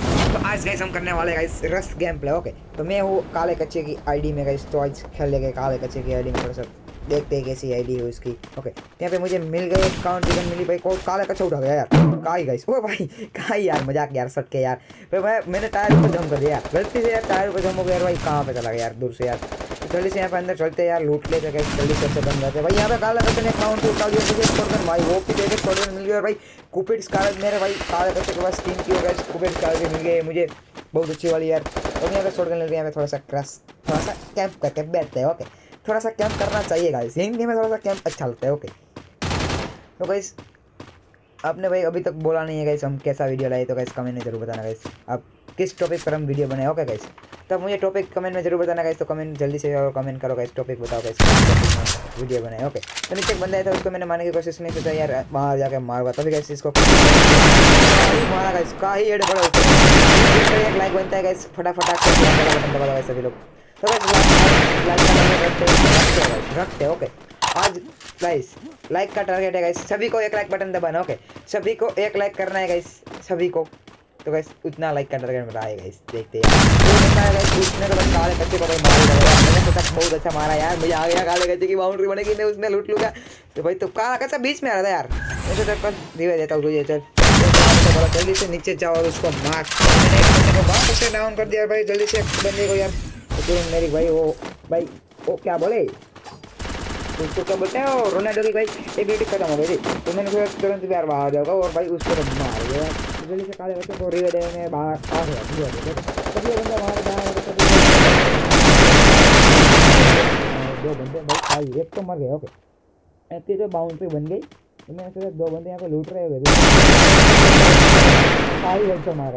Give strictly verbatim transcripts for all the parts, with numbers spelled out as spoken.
तो आज गाइस हम करने वाले गाइस रस गेम प्ले। ओके, तो मैं हूँ काले कच्चे की आईडी में गाइस। तो आज खेल लेंगे काले कच्चे की आईडी में, थोड़ा सा देखते हैं कैसी आईडी है उसकी। ओके, यहाँ पे मुझे मिल गई काउंट चिकन मिली भाई को। काले कच्चा उठा गया यार, काई गाइस। ओ भाई काई यार, मजाक यार, सट के यार। फिर भाई मैंने टायर ऊपर जम कर दिया यार, गलती से यार टायर ऊपर जम हो गया यार। भाई कहाँ पे चला गया यार, दूर से यार। जल्दी से यहाँ पे अंदर चलते यार, लूट लेते गाइस, जल्दी से बन जाते भाई। यहाँ पे काला कच्चे ने काउंट उठा लिया मुझे स्कॉर्पियन भाई, वो भी देखे स्कॉर्पियन मिल गया भाई। कुपिड स्कारलेट मेरे भाई काले कच्चे के पास तीन की हो गया, कुपिड स्कारलेट मिल गए मुझे, बहुत अच्छी वाली यार। और यहाँ पे शॉटगन ले रही है, थोड़ा सा क्रश, थोड़ा सा कैंप करके बैठते हैं। ओके, थोड़ा सा कैंप करना चाहिए गाइस, यहीं में थोड़ा सा कैंप अच्छा लगता है। ओके, तो गाइस आपने भाई अभी तक बोला नहीं है गाइस हम कैसा वीडियो लाए, तो गाइस कमेंट में जरूर बताना गाइस आप किस टॉपिक पर हम वीडियो बनाए। ओके गाइस, तब मुझे टॉपिक कमेंट में जरूर बताना गाइस। तो कमेंट जल्दी से कमेंट करो गाइस, टॉपिक बताओ गाइस, वीडियो बनाए। ओके, तो नीचे एक बंदा है था, उसको मैंने मारने की कोशिश नहीं सोचा यार, बाहर जाके मारूंगा तभी गाइस इसको मारा गाइस। का ही एड पड़ा, एक लाइक बनता है गाइस, फटाफट बटन दबा गाइस सभी लोग। तो गाइस लाइक रखते। ओके, आज गाइस लाइक का टारगेट है गाइस, सभी को एक लाइक बटन दबाना। ओके, सभी को एक लाइक करना है गाइस, सभी को। तो गाइस उतना लाइक का टारगेट बता है गाइस, देखते हैं यार। गाइस उसने तो बस काले कच्चे को भाई मार दिया, मैंने सोचा बहुत अच्छा मारा यार, मुझे आ गया काले कच्चे की बाउंड्री बनेगी, मैं उसमें लूट लूंगा। तो भाई तो काला कच्चा बीच में आ रहा था यार, मैं सोचा पर रिवे देता हूँ तुझे, चल जल्दी से नीचे जाओ और उसको मार। मैंने एक बंदे को वापस से डाउन कर दिया भाई, जल्दी से बंदे को यार। तो मेरी भाई वो भाई वो क्या बोले उसको, क्या बोलते हैं वो रोनाल्डो की भाई एक ड्यूटी खत्म हो गई थी, तो मैंने सोचा तुरंत बाहर बाहर जाऊँगा और भाई उसको तो मार दिया। जल्दी से काले बच्चे को रिवे देने में बाहर आ गया, तब ये बंदा बाहर जाएगा। दो बंदे भाई आई, एक तो मर गया। ओके, ऐसी जो बाउंड्री बन गई, तो मैंने सोचा दो बंदे यहाँ पे लूट रहे हो, काली हेडशॉट मारा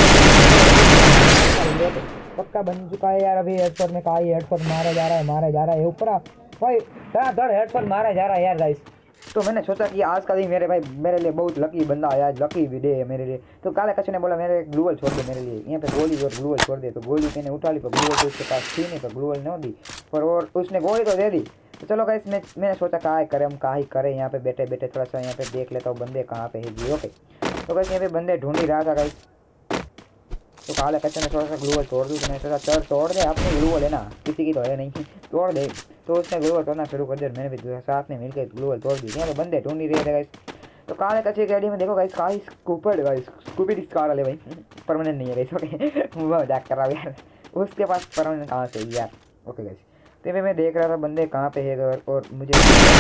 पक्का बन चुका है यार। अभी हेडशॉट में काली हेडशॉट मारा जा रहा है, मारा जा रहा है ऊपर भाई, धड़ हेडशॉट मारा जा रहा है यार गाइस। तो मैंने सोचा कि आज का दिन मेरे भाई मेरे लिए बहुत लकी बंदा आया, आज लकी भी डे है मेरे लिए। तो काले कच्चे ने बोला मेरे ग्लूवल छोड़ दे मेरे लिए, यहाँ पे गोली और ग्लूवल छोड़ दे। तो गोली मैंने उठा ली, पर ग्लूवल तो उसके पास थी नहीं, पर ग्लूवल नहीं दी, पर और उसने गोली तो दे दी। तो चलो गाइस मैं मैंने सोचा कहाँ करें हम, कहाँ ही करें, यहाँ पे बैठे बैठे थोड़ा सा यहाँ पे देख लेता हूँ बंदे कहाँ पे है जी। ओके, तो गाइस यहाँ पे बंदे ढूंढ ही रहा था गाइस। तो काले कच्चे ने थोड़ा सा ग्लूवल तोड़ दूँ, तो मैंने सोचा चल तोड़ दे, अपनी ग्लूवल है ना, किसी की तो है नहीं, तोड़ दे। तो उसने ग्लूवल तोड़ना शुरू कर दिया, मैंने भी साथ में मिलकर ग्लूवल तोड़ दी। यहाँ पे बंदे ढूंढ ही रहे थे गाइस। तो काले कच्चे की आईडी में देखो गाइस, काई स्कूपर गाइस, स्कूपिड स्कार वाले भाई परमानेंट नहीं है गाइस। ओके, वो मजाक कर रहा हूँ यार, उसके पास परमानेंट कहाँ से यार। ओके गाइस, तो मैं देख रहा था बंदे कहाँ पे है, और मुझे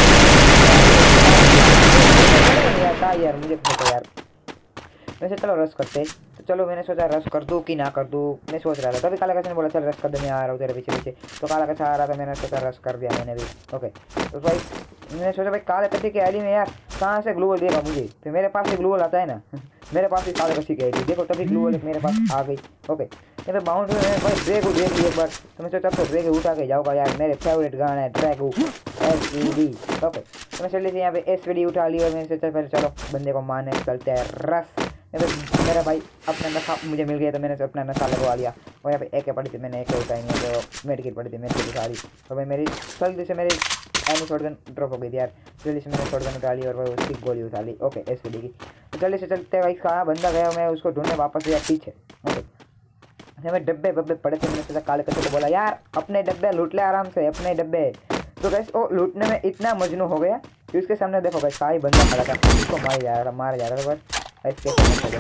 यार मुझे पता यार, वैसे चलो रश करते। तो चलो मैंने सोचा रश कर दूँ कि ना कर दूँ, मैं सोच रहा था। तभी काला कच्चा ने बोला चल रश कर दे, मैं आ रहा हूँ तेरे पीछे पीछे। तो काला कच्चा आ रहा था, मैंने सोचा रश कर दिया मैंने भी। ओके, तो भाई मैंने सोचा भाई काले कच्चे की आईडी में यार कहाँ से ग्लूवल देगा मुझे, तो मेरे पास ही ग्लूवल आता है ना मेरे पास ही काले कच्चे की आईडी देखो, तभी ग्लूवल मेरे पास आ गई। ओके, यहाँ पे बाउंड्री में भाई ड्रैग ड्रैग ली एक बार, तो मैं सोचा तो ड्रैग उठा के जाऊँगा यार, मेरे फेवरेट गाना है drag S V D. Okay, तो मैं जल्दी से यहाँ पे एस वी डी उठा ली, और मैंने सोचा पहले चलो बंदे को मारने चलते हैं रस। मेरा भाई अपना नशा मुझे मिल गया, तो मैंने अपना नशा लगवा लिया। और यहाँ पे एक पड़ी थी, मैंने एक उठाई नहीं, तो मेडिकेट पड़ी थी मेडिकेट उठा ली। तो भाई मेरी जल्दी से मेरी एनी शॉटगन ड्रॉप हो गई थी यार, जल्दी से मैंने शॉटगन उठा ली और भाई उसकी गोली उठा ली। ओके, एस वी डी की। तो जल्दी से चलते भाई, कहाँ बंदा गया, मैं उसको ढूंढने वापस गया पीछे। ओके, हमें डब्बे बब्बे पड़े थे, मैंने सोचा काले कच्चे को बोला यार अपने डब्बे लूट ले आराम से, अपने डब्बे। तो गैस वो लूटने में इतना मजनू हो गया कि उसके सामने देखो गैस सारी बंदा खड़ा था, उसको मार जा रहा था मार जा रहा था बस ऐसे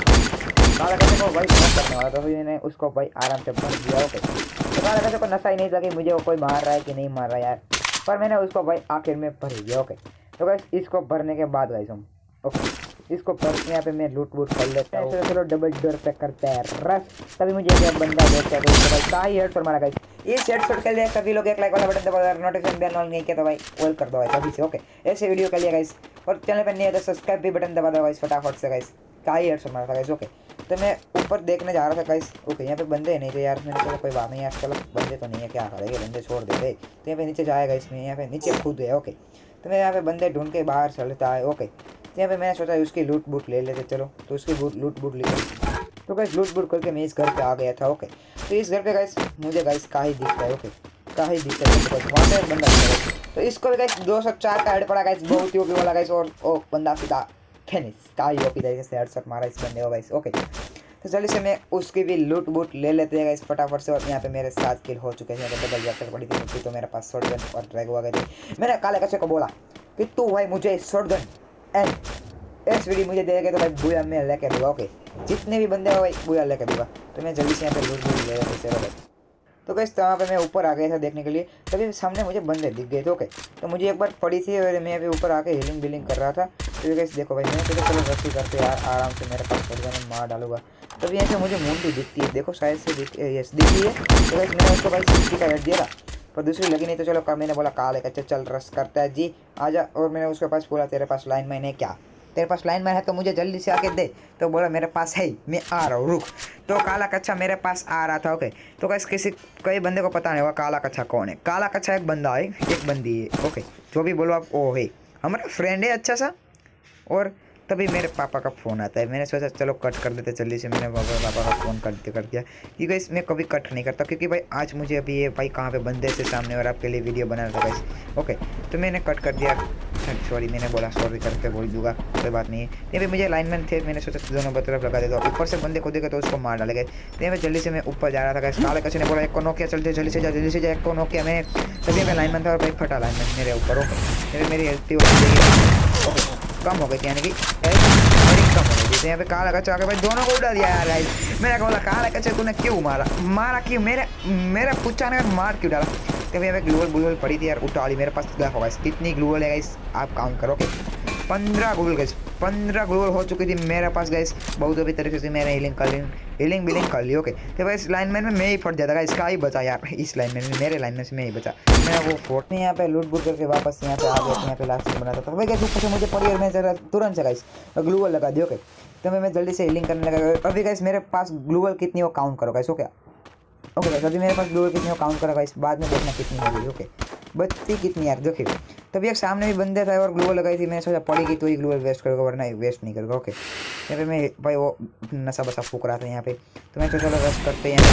काला कच्चे को भाई स्मोक करने वाला था, मैंने उसको भाई आराम से भर दिया। ओके, तो काला कच्चे को नशा ही नहीं था कि मुझे वो कोई मार रहा है कि नहीं मार रहा यार, पर मैंने उसको भाई आखिर में भर दिया। ओके, तो गैस इसको भरने के बाद गैस हम ओके इसको भर यहाँ पे मैं लूट वूट कर लेता हूँ। चलो डबल डोर पे करते हैं रस, तभी मुझे एक बंदा देखता है, तो उसको भाई का ही हेड पर मारा गई। इस हेडशॉट के लिए सभी लोग एक लाइक वाला बटन दबा, नोटिफिकेशन बेल ऑन नहीं किया तो भाई ऑल कर दो भाई सभी से। ओके, ऐसे वीडियो के लिए गाइस, और चैनल पर नहीं है तो सब्सक्राइब भी बटन दबा दो गाइस फटाफट से गाइस, का ही हेडशॉट मारा था गाइस। ओके, तो मैं ऊपर देखने जा रहा था गाइस। ओके, यहाँ पे बंदे नहीं थे यार, मैंने सोचा कोई बात नहीं यार, चलो बंदे तो नहीं है क्या करेंगे, बंदे छोड़ देते। तो यहाँ पे नीचे जाएगा इसमें, यहाँ पे नीचे खुद है। ओके, तो मैं यहाँ पे बंदे ढूंढ के बाहर चलता है। ओके, तो यहाँ पे मैंने सोचा उसकी लूट बूट ले लेते, चलो तो उसकी लूट बूट ले। तो गाइस लूट बूट करके मैं इस घर पे आ गया था। ओके, तो इस घर पे गाइस मुझे गाइस का ही दिखता है। ओके, का ही दिखता है, तो वहाँ पे बंदा है, तो इसको भी गाइस दो सौ चार का हेड पड़ा गाइस, बहुत ही ओपी वाला गाइस, और ओ बंदा सीधा फिनिश का ही ओपी तरीके से हेडशॉट मारा इस बंदे को गाइस। ओके, तो जल्दी से मैं उसकी भी लूट बूट ले लेते हैं गाइस फटाफट से। और यहाँ पे मेरे सात किल हो चुके हैं। यहाँ पे डबल वेक्टर पड़ी थी मुझे, तो मेरे पास शॉटगन और ड्रैग हो गए थे। मैंने काले कच्चे को बोला कि तू भाई मुझे शॉटगन एंड एसवीडी मुझे देगा तो भाई बुया मैं लेके दूंगा। ओके, जितने भी बंदे हो भाई बुया लेके दूंगा। तो मैं जल्दी से यहाँ पे लूट बूट ले लेते हैं। तो गाइस वहाँ पे मैं ऊपर आ गया था देखने के लिए, तभी सामने मुझे बंदे दिख गए थे। ओके, तो मुझे एक बार पड़ी थी और मैं अभी ऊपर आके हीलिंग बिलिंग कर रहा था। तो गाइस देखो भाई, मैं सोचा चलो रस्सी करते यार आराम से, मेरे पास शॉटगन मार डालूंगा। तभी यहाँ से मुझे मुंडी दिखती है, देखो शायद से दिख यस दिख रही है। तो गाइस मैंने उसको भाई सिक्सटी का हेड दिया था, पर दूसरी लगी नहीं। तो चलो मैंने बोला काले कच्चे चल रस करता है जी आजा। और मैंने उसके पास बोला तेरे पास लाइन मैन है क्या, तेरे पास लाइन मैन है तो मुझे जल्दी से आके दे। तो बोला मेरे पास है, मैं आ रहा हूँ रुक। तो काला कच्चा मेरे पास आ रहा था। ओके, तो गाइस किसी कई बंदे को पता नहीं होगा काला कच्चा कौन है। काला कच्चा एक बंदा है, एक बंदी है। ओके, जो भी बोलो आप वो है, हमारा फ्रेंड है अच्छा सा। और तभी मेरे पापा का फ़ोन आता है, मैंने सोचा चलो कट कर देते जल्दी से। मैंने पापा पापा का फ़ोन करते कर दिया क्योंकि इसमें कभी कट नहीं करता, क्योंकि भाई आज मुझे अभी ये भाई कहाँ पे बंदे से सामने और आपके लिए वीडियो बना रहा था गाइस। ओके, तो मैंने कट कर दिया, सॉरी मैंने बोला सॉरी करके बोल दूंगा, कोई बात नहीं है। ये भी मुझे लाइनमैन थे, मैंने सोचा दोनों तरफ लगा देता हूँ। ऊपर से बंदे को देखे तो उसको मार डालेगा। तो मैं जल्दी से मैं ऊपर जा रहा था गाइस। काले कच्चे ने बोला एक को नोकिया चलते जल्दी से जा जल्दी से जा, एक को नोकिया। मैंने तभी मैं लाइनमैन था और भाई फटा लाइनमैन मेरे ऊपर। ओके, मेरी हेल्थ कम हो गई थी, यानी कि मेरी कम हो गई थी। यहाँ पे काला कच्चा आके भाई दोनों को उड़ा दिया यार गाइस। मैंने बोला काला कच्चा तूने क्यों मारा मारा क्यों, मेरे मेरा पूछा ने मार क्यों डाला। तभी यहाँ पे ग्लूवल ग्लूवल पड़ी थी यार, उठा ली मेरे पास। देखो गाइस कितनी ग्लूवल है गाइस, आप काउंट करोगे पंद्रह ग्लूवल गाइस, पंद्रह ग्लूवल हो चुकी थी मेरे पास गाइस। बहुत अभी तरीके से मैंने हीलिंग कर ली, हीलिंग बिलिंग कर ली। ओके, तो भाई इस लाइनमैन में मैं ही फट जाता गाइस, इसका ही बचा यार। इस लाइनमैन में मेरे लाइनमैन से मैं ही बचा। मैं वो फोर्ट में यहाँ पे लूट बूट करके वापस यहाँ पे आ गया, यहाँ पे लास्ट में बनाता था भाई गाइस। ऊपर से मुझे पड़ी और मैं जरा तुरंत से गाइस ग्लूवल लगा दी। ओके, तो मैं मैं जल्दी से हीलिंग करने लगा। अभी गाइस मेरे पास ग्लूवल कितनी हो काउंट करो गाइस। ओके ओके गाइस, अभी मेरे पास ग्लूवल कितनी हो काउंट करो गाइस, बाद में देखना कितनी होगी। ओके, बत्ती कितनी यार देखिए। तभी एक सामने भी बंदे था और ग्लूवल लगाई थी, मैंने सोचा पड़ेगी तो ही ग्लूवल वेस्ट करोगे वरना वेस्ट नहीं करोगे। ओके, यहाँ पे मैं भाई वो नशा बसा फूक रहा था यहाँ पे, तो मैं सोचा चलो वेस्ट करते हैं।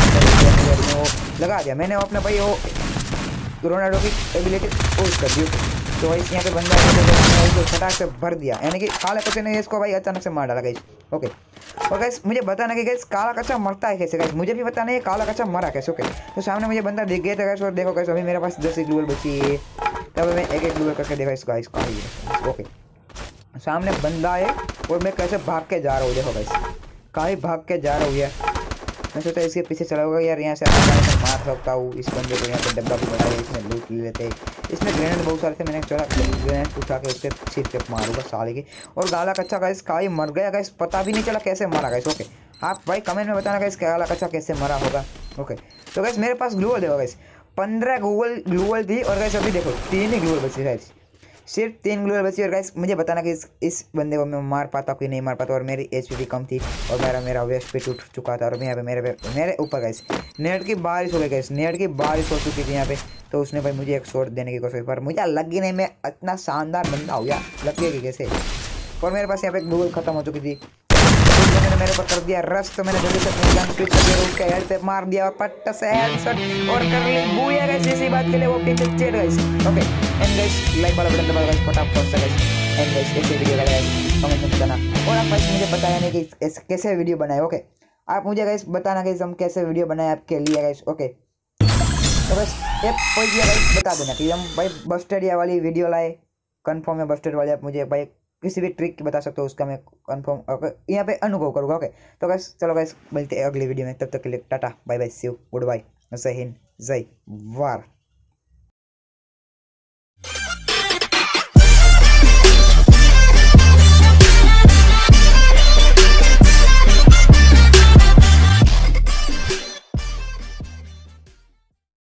वो लगा दिया मैंने अपने भाई वो रोनाल्डो की एबिलिटी यूज कर दी। तो भाई यहाँ पे बंदा फटाक से भर दिया, यानी कि काला कच्चे ने इसको भाई अचानक से मार डाला गाइस। ओके, और गाइस मुझे बताना कि गाइस काला कच्चा मरता है कैसे गाइस, मुझे भी पता नहीं काला कच्चा मरा कैसे। ओके, तो सामने मुझे बंदा दिख गया था गाइस। और देखो गाइस अभी मेरे पास दस ग्लूवल बची है, तब मैं एक एक ग्लूवल करके देखा इस गाइस का ही। ओके, सामने बंदा है और मैं कैसे भाग के जा रहा हूँ, देखो गाइस कहीं भाग के जा रहा हूँ यार। मैं सोचा इसके पीछे चला होगा यार, यहाँ से मार सकता हूँ इस बंदे को। यहाँ पे डब्बा भी बनाया, इसमें लूट ले लेते। इसमें ग्रेनेड बहुत सारे थे, मैंने चला ग्रेनेड उठा के उसके सिर पे मारूंगा साले के। और काला कच्चा गाइस काई मर गया गाइस, पता भी नहीं चला कैसे मरा गाइस। ओके, आप भाई कमेंट में बताना गाइस काला कच्चा कैसे मरा होगा। ओके, तो गाइस मेरे पास ग्लूवल देखो गाइस, पंद्रह ग्लूवल ग्लूवल थी और गाइस अभी देखो तीन ही ग्लूवल बची गाइस, सिर्फ तीन ग्लूवल बची। और गाइस मुझे बताना कि इस इस बंदे को मैं मार पाता कि नहीं मार पाता। और मेरी एच पी कम थी और मेरा मेरा वेस्ट पे टूट चुका था। और यहाँ पे मेरे पे मेरे ऊपर गाइस नेट की बारिश हो गई गाइस, नेट की बारिश हो चुकी थी यहाँ पे। तो उसने भाई मुझे एक शॉट देने की कोशिश, पर मुझे लगी नहीं, मैं इतना शानदार बंदा हो गया लगेगी कैसे। और मेरे पास यहाँ पे ग्लूवल खत्म हो चुकी थी, मैंने मेरे पर कर दिया रश। तो मैंने जल्दी से अपनी गन स्विच कर दिया, उसके हेड पे मार दिया और पट्टा से हेडशॉट और कर ली बूया गाइस। इसी बात के लिए वो पीछे चेट guys. Okay, and guys like वाला बटन दबाओ गाइस फटाफट से गाइस। एंड गाइस कैसे वीडियो गाइस कमेंट में बताना। और आप गाइस मुझे बताया नहीं कि कैसे वीडियो बनाए। ओके, आप मुझे गाइस बताना गाइस हम कैसे वीडियो बनाए आपके लिए गाइस। ओके, तो बस एक कोई भी गाइस बता देना कि हम भाई बस्टेड वाली वीडियो लाए, कंफर्म है बस्टेड वाली। आप मुझे भाई किसी भी ट्रिक बता सकते हो, उसका मैं कंफर्म यहाँ पे अनुभव करूँगा। ओके, तो गाइस चलो गाइस मिलते हैं अगली वीडियो में, तब तक के लिए tata bye bye see you goodbye, जय हिंद जय वार।